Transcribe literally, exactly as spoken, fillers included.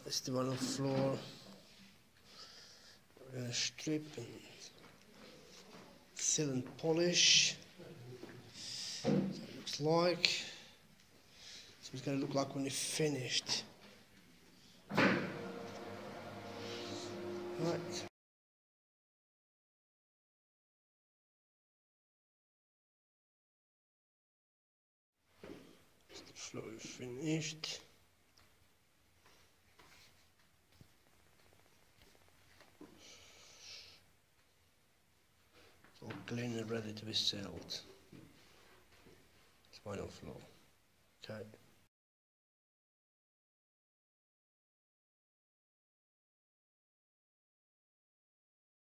That's the one on the floor. We're going to strip and seal and polish. So it looks like. So it's going to look like when it's finished. Right. The floor is finished. It's all clean and ready to be sold. It's final floor. Okay.